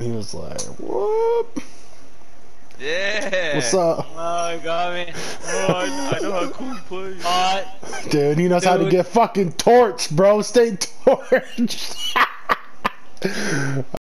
he was like, "Whoop." Yeah. What's up? Oh, you got me. Oh, I know how cool he plays. Dude, he knows how to Dude. get fucking torched, bro. Stay torched.